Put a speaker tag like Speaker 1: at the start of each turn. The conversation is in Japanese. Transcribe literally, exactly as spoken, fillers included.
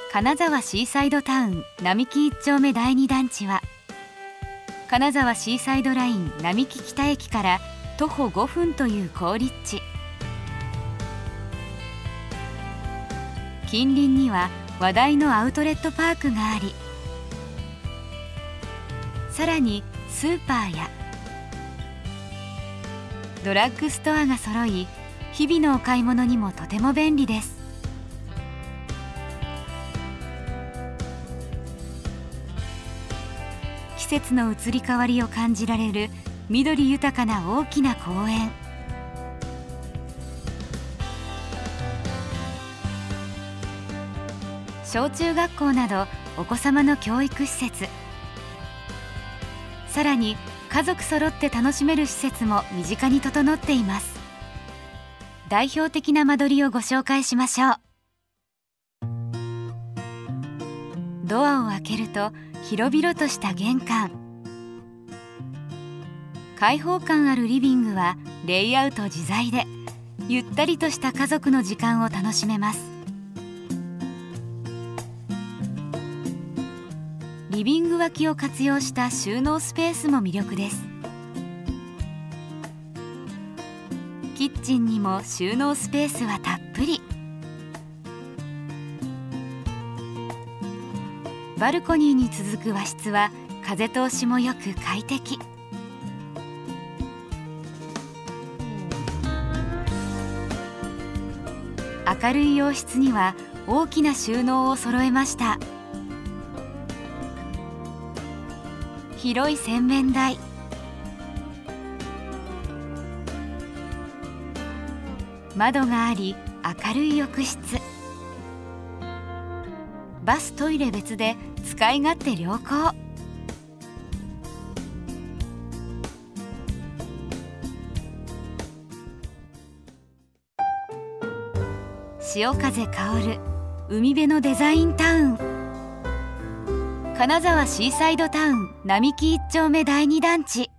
Speaker 1: 金沢シーサイドタウン並木一丁目第二団地は、金沢シーサイドライン並木北駅から徒歩ごふんという好立地。近隣には話題のアウトレットパークがあり、さらにスーパーやドラッグストアが揃い、日々のお買い物にもとても便利です。季節の移り変わりを感じられる緑豊かな大きな公園。小中学校などお子様の教育施設、さらに家族揃って楽しめる施設も身近に整っています。代表的な間取りをご紹介しましょう。ドアを開けると広々とした玄関。開放感あるリビングはレイアウト自在で、ゆったりとした家族の時間を楽しめます。リビング脇を活用した収納スペースも魅力です。キッチンにも収納スペースはたっぷり。バルコニーに続く和室は風通しもよく快適。明るい洋室には大きな収納を揃えました。広い洗面台、窓があり明るい浴室、バストイレ別で使い勝手良好。潮風香る海辺のデザインタウン、金沢シーサイドタウン並木一丁目第二団地。